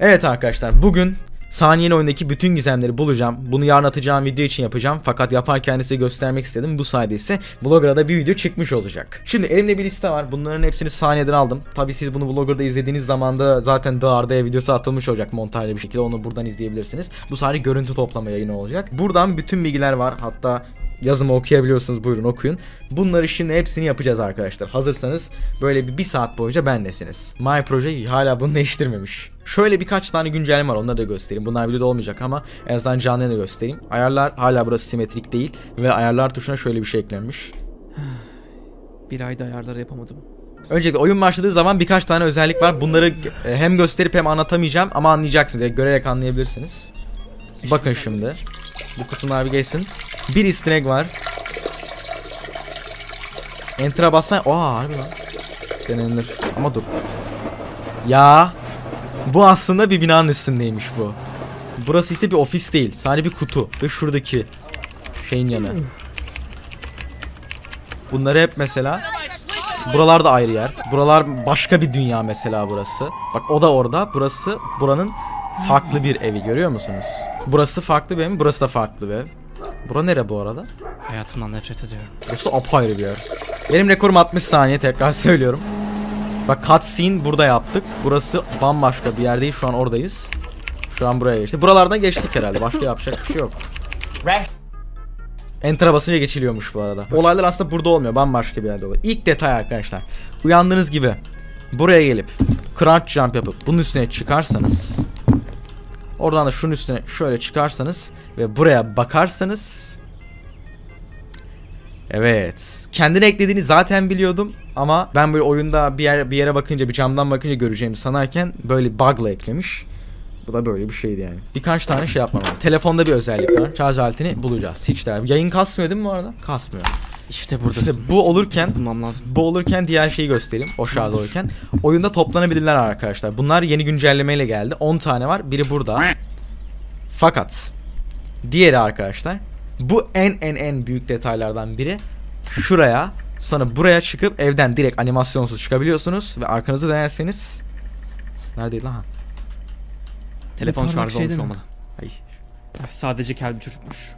Evet arkadaşlar, bugün saniyenin oyundaki bütün gizemleri bulacağım. Bunu yarın atacağım video için yapacağım. Fakat yaparken size göstermek istedim. Bu sayede ise Vlogger'da bir video çıkmış olacak. Şimdi elimde bir liste var. Bunların hepsini saniyeden aldım. Tabi siz bunu Vlogger'da izlediğiniz zaman da zaten Dağar'da videosu atılmış olacak montajlı bir şekilde. Onu buradan izleyebilirsiniz. Bu sadece görüntü toplama yayını olacak. Buradan bütün bilgiler var. Hatta yazımı okuyabiliyorsunuz, buyurun okuyun. Bunları şimdi hepsini yapacağız arkadaşlar. Hazırsanız böyle bir saat boyunca bendesiniz. My Proje hala bunu değiştirmemiş. Şöyle birkaç tane güncelleme var, onları da göstereyim. Bunlar videoda olmayacak ama en azından canlı da göstereyim. Ayarlar hala burası simetrik değil ve ayarlar tuşuna şöyle bir şey eklenmiş. Bir ayda ayarları yapamadım. Öncelikle oyun başladığı zaman birkaç tane özellik var. Bunları hem gösterip hem anlatamayacağım ama anlayacaksınız. Yani görerek anlayabilirsiniz. Bakın şimdi. Bu kısımlar bir geçsin. Bir easter egg var. Enter'a bassan... harbi lan. Denenilir. Ama dur. Ya. Bu aslında bir binanın üstündeymiş bu. Burası ise bir ofis değil. Sadece bir kutu. Ve şuradaki şeyin yanı. Bunları hep mesela... Buralar da ayrı yer. Buralar başka bir dünya mesela burası. Bak o da orada. Burası buranın farklı bir evi, görüyor musunuz? Burası farklı bir ev, burası da farklı bir ev. Bura nere bu arada? Hayatımdan nefret ediyorum. Burası apayrı bir yer. Benim rekorum 60 saniye, tekrar söylüyorum. Bak cutscene burada yaptık. Burası bambaşka bir yer değil, şu an oradayız. Şu an buraya geçtik. Buralardan geçtik herhalde, başka yapacak bir şey yok. Enter'a basınca geçiliyormuş bu arada. Olaylar aslında burada olmuyor, bambaşka bir yerde oluyor. İlk detay arkadaşlar. Uyandığınız gibi buraya gelip crouch jump yapıp bunun üstüne çıkarsanız, oradan da şunun üstüne şöyle çıkarsanız ve buraya bakarsanız, evet, kendine eklediğini zaten biliyordum ama ben böyle oyunda bir yere bakınca, bir camdan bakınca göreceğimi sanarken böyle bug'la eklemiş. Bu da böyle bir şeydi yani. Birkaç tane şey yapmam lazım. Telefonda bir özellik var. Şarj aletini bulacağız. Hiç der. Yayın kasmıyor değil mi bu arada? Kasmıyor. İşte buradasın. İşte bu olurken diğer şeyi göstereyim. O şarj olurken. Oyunda toplanabilirler arkadaşlar. Bunlar yeni güncellemeyle geldi. 10 tane var. Biri burada. Fakat diğeri arkadaşlar, bu en büyük detaylardan biri. Şuraya, sonra buraya çıkıp evden direkt animasyonsuz çıkabiliyorsunuz ve arkanızı dönerseniz, neredeydi lan? Telefon şarjı olmuş olmalı. Ay. Sadece kel bir çocukmuş.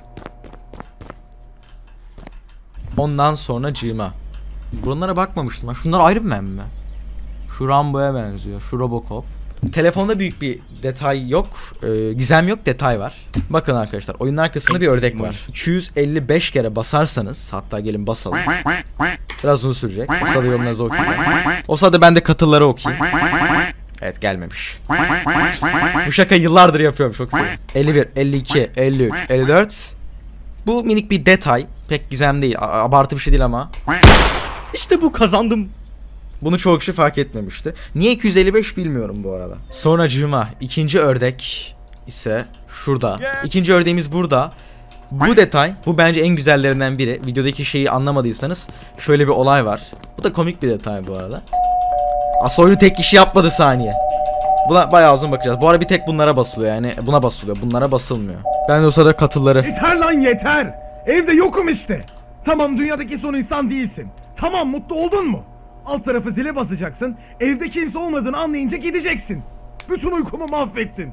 Ondan sonra cığıma. Bunlara bakmamıştım ben. Şunlar Iron Man mi? Şu Rambo'ya benziyor. Şu Robocop. Telefonda büyük bir detay yok. Gizem yok, detay var. Bakın arkadaşlar, oyunlar kısmında bir ördek var. 255 kere basarsanız, hatta gelin basalım. Biraz uzun sürecek. O sırada yorumlarınızı okuyayım. O sırada ben de katılları okuyayım. Evet, gelmemiş. Bu şaka yıllardır yapıyorum, çok seviyorum. 51, 52, 53, 54. Bu minik bir detay. Pek gizem değil. Abartı bir şey değil ama. İşte bu, kazandım. Bunu çoğu kişi fark etmemiştir. Niye 255 bilmiyorum bu arada. Sonracığıma ikinci ördek ise şurada. İkinci ördeğimiz burada. Bu detay, bu bence en güzellerinden biri. Videodaki şeyi anlamadıysanız şöyle bir olay var. Bu da komik bir detay bu arada. Aslında oyunu tek kişi yapmadı saniye. Buna bayağı uzun bakacağız. Bu arada bir tek bunlara basılıyor, yani buna basılıyor. Bunlara basılmıyor. Ben de o sırada katılları. Yeter lan yeter. Evde yokum işte. Tamam, dünyadaki son insan değilsin. Tamam, mutlu oldun mu? Alt tarafı zile basacaksın. Evde kimse olmadığını anlayınca gideceksin. Bütün uykumu mahvettin.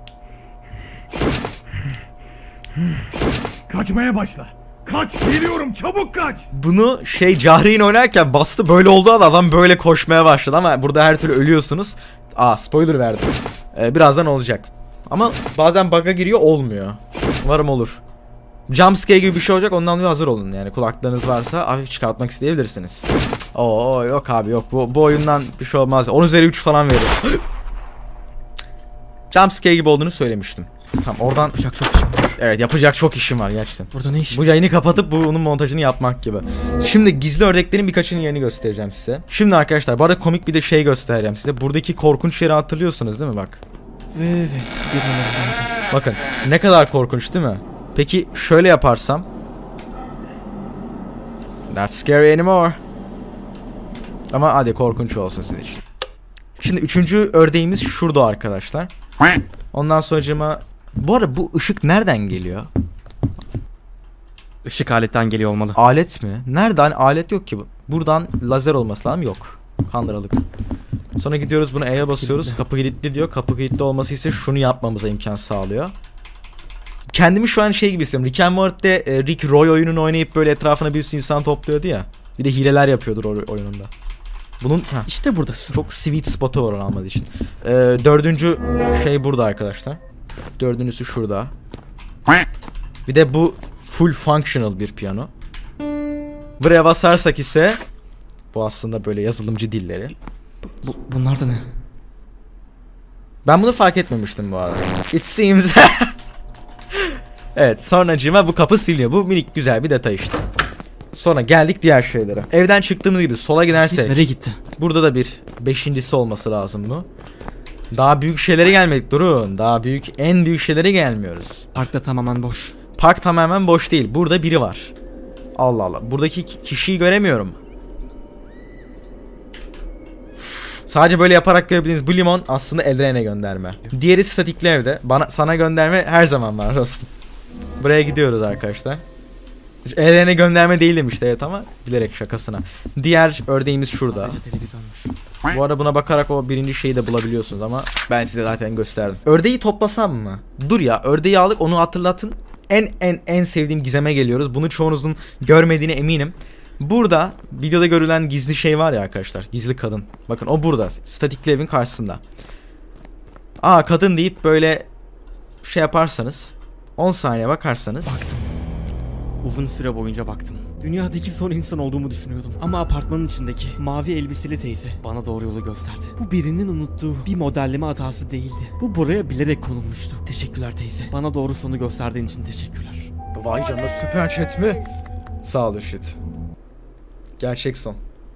Kaçmaya başla. Kaç, geliyorum, çabuk kaç. Bunu Cahreyn oynarken bastı, böyle olduğu adam böyle koşmaya başladı ama burada her türlü ölüyorsunuz. Spoiler verdim. Birazdan olacak. Ama bazen bug'a giriyor, olmuyor. Umarım olur. Jumpscare gibi bir şey olacak, ondan dolayı hazır olun yani. Kulaklarınız varsa hafif çıkartmak isteyebilirsiniz. Yok abi, yok, bu oyundan bir şey olmaz. 10 üzeri 3 falan veririm. Jumpscare gibi olduğunu söylemiştim. Tamam, oradan yapacak çok işim var. Evet, yapacak çok işim var gerçekten. Burada ne iş? Bu yayını kapatıp bunun montajını yapmak gibi. Şimdi gizli ördeklerin birkaçının yerini göstereceğim size. Şimdi arkadaşlar, bu arada komik bir de şey göstereceğim size. Buradaki korkunç yeri hatırlıyorsunuz değil mi, bak. Evet, bir numaralı. Bakın ne kadar korkunç değil mi? Peki şöyle yaparsam. Not scary anymore. Ama hadi korkunç olsun sizin için. Şimdi üçüncü ördeğimiz şurada arkadaşlar. Ondan sonracığıma, bu arada bu ışık nereden geliyor? Işık aletten geliyor olmalı. Alet mi? Nerede? Hani alet yok ki bu. Buradan lazer olması lazım, yok. Kandırıldık. Sonra gidiyoruz bunu E'ye basıyoruz. Kilitli. Kapı kilitli diyor. Kapı kilitli olması ise şunu yapmamıza imkan sağlıyor. Kendimi şu an şey gibi hissediyorum. Rick and Morty'de Rick Roy oyununu oynayıp böyle etrafına bir sürü insan topluyordu ya. Bir de hileler yapıyordur oyununda. Bunun İşte buradasın. çok sweet spot'u var olmadığı için. Dördüncü şey burada arkadaşlar. Dördüncüsü şurada. Bir de bu full functional bir piyano. Buraya basarsak ise bu aslında böyle yazılımcı dilleri. Bunlar da ne? Ben bunu fark etmemiştim bu arada. It seems. Evet, sonracığıma bu kapı siliniyor. Bu minik güzel bir detay işte. Sonra geldik diğer şeylere. Evden çıktığımız gibi sola gidersek. Nereye gitti? Burada da bir beşincisi olması lazım bu. Daha büyük şeylere gelmedik, durun. Daha büyük, en büyük şeylere gelmiyoruz. Parkta tamamen boş. Park tamamen boş değil. Burada biri var. Allah Allah. Buradaki kişiyi göremiyorum. Sadece böyle yaparak görebildiğiniz bu limon aslında Eldrain'e gönderme. Diğeri statikli evde. Sana gönderme her zaman var dostum. Buraya gidiyoruz arkadaşlar. Eldrain'e gönderme değil demişti evet ama bilerek şakasına. Diğer ördeğimiz şurada. Sadece televizyonmuş. Bu arada buna bakarak o birinci şeyi de bulabiliyorsunuz ama ben size zaten gösterdim. Ördeği toplasam mı? Dur ya, ördeği aldık, onu hatırlatın. En sevdiğim gizeme geliyoruz. Bunu çoğunuzun görmediğine eminim. Burada videoda görülen gizli şey var ya arkadaşlar. Gizli kadın. Bakın o burada. Statikli evin karşısında. Aa, kadın deyip böyle şey yaparsanız 10 saniye bakarsanız. Baktım. Uzun süre boyunca baktım. Dünyadaki son insan olduğumu düşünüyordum. Ama apartmanın içindeki mavi elbiseli teyze bana doğru yolu gösterdi. Bu birinin unuttuğu bir modelleme hatası değildi. Bu buraya bilerek konulmuştu. Teşekkürler teyze. Bana doğru sonu gösterdiğin için teşekkürler. Vay canına, süper chat mi? Sağ ol Işit. Gerçek son.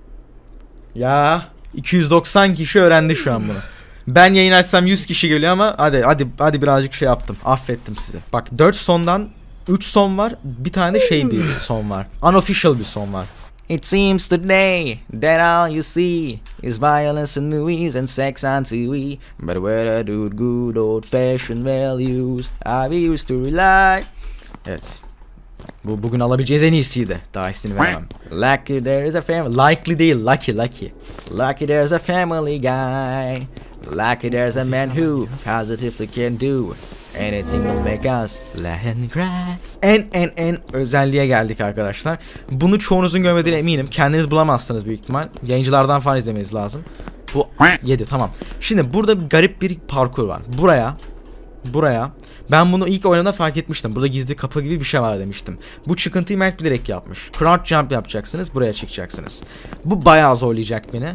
Ya 290 kişi öğrendi şu an bunu. Ben yayın açsam 100 kişi geliyor ama hadi birazcık şey yaptım. Affettim sizi. Bak 4 sondan 3 son var. Bir tane de şey bir son var. Unofficial bir son var. It seems today that all you see is violence and movies and sex on TV. But where do good old fashioned values I used to rely. Evet. Bu bugün alabileceğiniz en iyisiydi. Daha iyisini vermem. Lucky there's a family. Likely değil. Lucky. Lucky there's a family guy. Lucky there's a man who positively can do anything will make us laugh and cry. En özelliğe geldik arkadaşlar. Bunu çoğunuzun görmediğine eminim. Kendiniz bulamazsınız büyük ihtimal. Yayıncılardan falan izlemeniz lazım. Bu 7 tamam. Şimdi burada garip bir parkur var. Buraya. Ben bunu ilk oynadığımda fark etmiştim. Burada gizli kapı gibi bir şey var demiştim. Bu çıkıntıyı Mert bilerek yapmış. Crouch jump yapacaksınız. Buraya çıkacaksınız. Bu bayağı zorlayacak beni.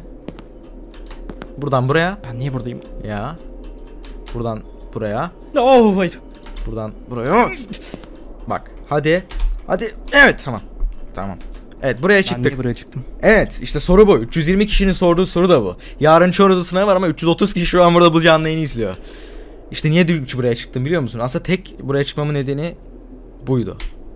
Buradan buraya. Ben niye buradayım? Ya. Buradan buraya. Oh hayır. Buradan buraya. Bak. Hadi. Evet tamam. Evet buraya Ben çıktık. niye buraya çıktım? Evet işte soru bu. 320 kişinin sorduğu soru da bu. Yarın çoğunuzun sınavı var ama 330 kişi şu an burada bu canlı yayını izliyor. İşte niye buraya çıktım biliyor musun? Aslında tek buraya çıkmamın nedeni buydu.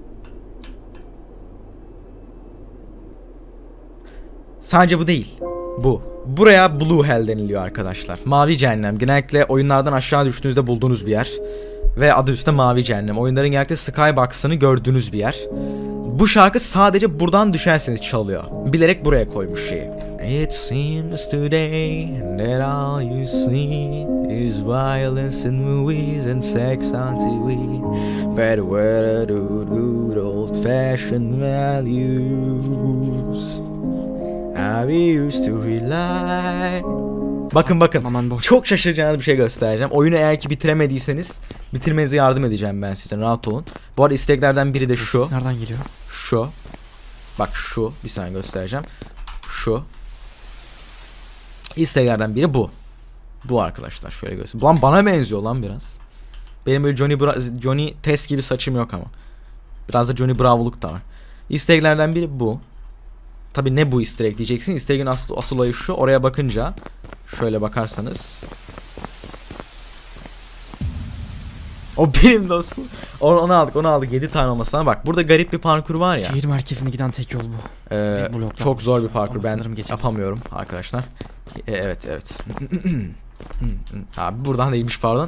Sadece bu değil. Bu. Buraya Blue Hell deniliyor arkadaşlar. Mavi cehennem. Genellikle oyunlardan aşağı düştüğünüzde bulduğunuz bir yer. Ve adı üstte Mavi Cehennem. Oyunların genellikle Skybox'ını gördüğünüz bir yer. Bu şarkı sadece buradan düşerseniz çalıyor. Bilerek buraya koymuş şeyi. It seems today that all you see is violence and movies and sex on TV. But where are the good old fashioned values I used to rely. Bakın. Aman boş. Çok şaşıracağınız bir şey göstereceğim. Oyunu eğer ki bitiremediyseniz bitirmenize yardım edeceğim ben size. Rahat olun. Bu arada isteklerden biri de şu. Nereden geliyor? Şu. Bak şu. Bir saniye göstereceğim. Şu. İsteklerden biri bu. Bu arkadaşlar. Şöyle göstereyim. Lan bana benziyor lan biraz. Benim böyle Johnny Test gibi saçım yok ama. Biraz da Johnny Bravo'luk da var. İsteklerden biri bu. Tabi ne bu istek diyeceksin. İsteğin asıl olayı şu. Oraya bakınca şöyle bakarsanız. O benim dostum. Onu aldık. 7 tane olmasına bak. Burada garip bir parkur var ya. Şehir merkezine giden tek yol bu. Çok zor bir parkur. Ama Ben sanırım geçelim. yapamıyorum arkadaşlar. Evet. Abi buradan değilmiş pardon.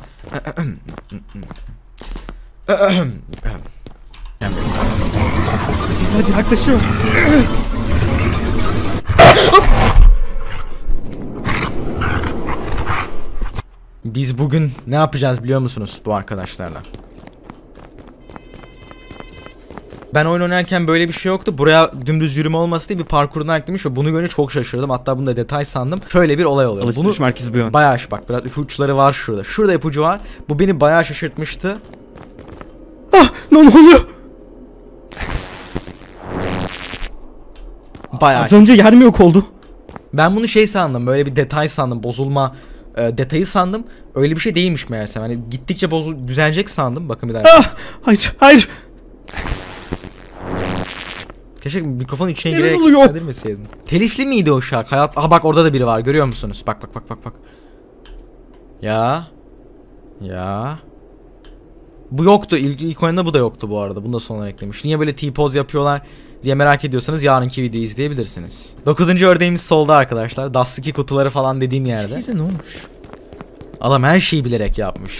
Hadi yaklaşıyor. Biz bugün ne yapacağız biliyor musunuz bu arkadaşlarla? Ben oyun oynarken böyle bir şey yoktu. Buraya dümdüz yürüme olması diye bir parkurdan eklemiş ve bunu görünce çok şaşırdım. Hatta bunu da detay sandım. Şöyle bir olay oluyor. Alışveriş merkezi bu yön. Bayağı bak biraz ipuçları var şurada. Şurada ipucu var. Bu beni bayağı şaşırtmıştı. Ah! Ne oluyor? Bayağı. Az önce yer mi yok oldu? Ben bunu şey sandım. Böyle bir detay sandım. Bozulma detayı sandım. Öyle bir şey değilmiş meğerse. Hani gittikçe düzelecek sandım. Bakın bir daha. Ah! Hayır, hayır. Keşke mikrofonun içine Neler girerek oluyor? kaydırmasaydın. Telifli miydi o şarkı? Hayat... Aha bak orada da biri var. Görüyor musunuz? Bak bak bak bak bak. Ya. Ya. Bu yoktu. İlk oyunda bu da yoktu bu arada. Bunu da sonradan eklemiş. Niye böyle T-pose yapıyorlar diye merak ediyorsanız yarınki videoyu izleyebilirsiniz. 9. ördeğimiz solda arkadaşlar. Dust 2 kutuları falan dediğim yerde. Şeyde ne olmuş? Adam her şeyi bilerek yapmış.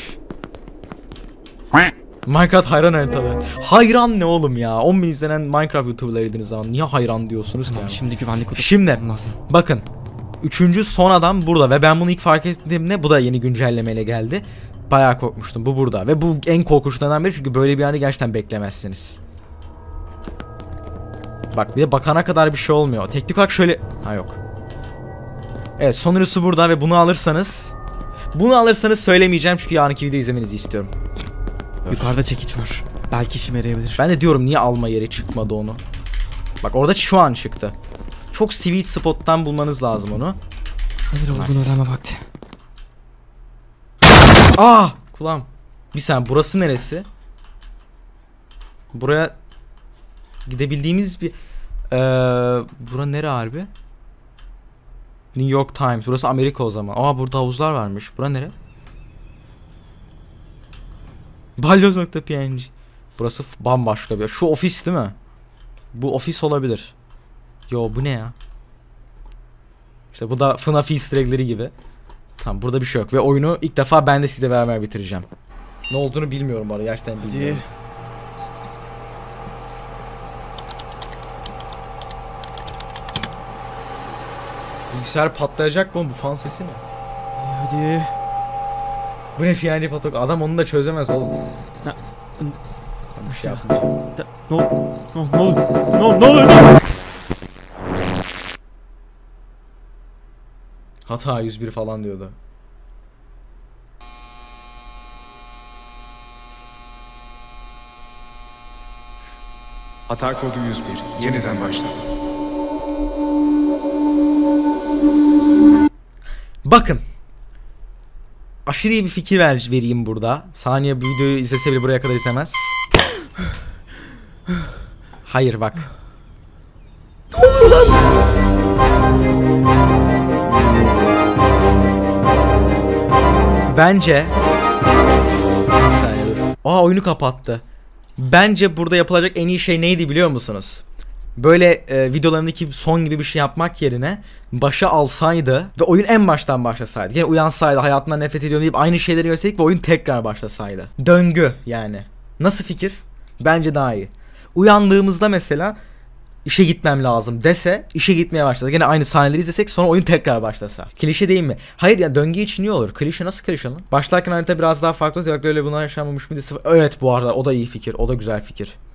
Minecraft hayran haritaları. Hayran ne oğlum ya? 10.000 izlenen Minecraft YouTuber'larıydınız zaman. Niye hayran diyorsunuz Tamam, ki? şimdi güvenlik kutu Şimdi lazım. bakın. 3. son adam burada ve ben bunu ilk fark ettiğimde bu da yeni güncellemeyle geldi. Bayağı korkmuştum. Bu burada ve bu en korkunçlardan biri çünkü böyle bir anı gerçekten beklemezsiniz. Bak bir de bakana kadar bir şey olmuyor. Teknik olarak şöyle... Ha yok. Evet sonuncusu burada ve bunu alırsanız... Bunu alırsanız söylemeyeceğim çünkü yarınki videoyu izlemenizi istiyorum. Yukarıda çekiç var. Belki işime yarayabilir. Ben de diyorum niye alma yeri çıkmadı onu. Bak orada şu an çıktı. Çok sweet spot'tan bulmanız lazım onu. Neler olduğunu öğrenme vakti. Aa! Kulağım. Bir saniye burası neresi? Buraya gidebildiğimiz bir... Bura nere harbi? New York Times. Burası Amerika o zaman. Aa burada havuzlar varmış. Bura nere? Balyoz.png. Burası bambaşka bir yer. Şu ofis değil mi? Bu ofis olabilir. Yo bu ne ya? İşte bu da FNAF easter egg'leri gibi. Tamam burada bir şey yok ve oyunu ilk defa ben de sizle beraber bitireceğim. Ne olduğunu bilmiyorum bu arada gerçekten bilmiyorum. Bilgisayar patlayacak mı? Bu fan sesi ne? Hadi. Bu ne fiyancı fotoğraf? Adam onu da çözemez oğlum. Bir şey yapmayacağım. Ne oluyor? Hata 101 falan diyordu. Hata kodu 101. Yeniden başlat. Bakın. Aşırı iyi bir fikir vereyim burada. Saniye bu videoyu izlese bile buraya kadar izlemez. Hayır bak. Ne oluyor lan? Bence bir saniye dur. Aa oyunu kapattı. Bence burada yapılacak en iyi şey neydi biliyor musunuz? Böyle videolarındaki son gibi bir şey yapmak yerine başa alsaydı ve oyun en baştan başlasaydı. Yine uyansaydı hayatından nefret ediyorum deyip aynı şeyleri gösterdik ve oyun tekrar başlasaydı. Döngü yani. Nasıl fikir? Bence daha iyi. Uyandığımızda mesela işe gitmem lazım dese işe gitmeye başladı. Yine aynı sahneleri izlesek sonra oyun tekrar başlasa. Klişe değil mi? Hayır ya döngü için iyi olur. Klişe nasıl klişe lan? Başlarken harita biraz daha farklı olacak. Öyle bunlar yaşanmamış mıydı? Evet bu arada o da iyi fikir. O da güzel fikir.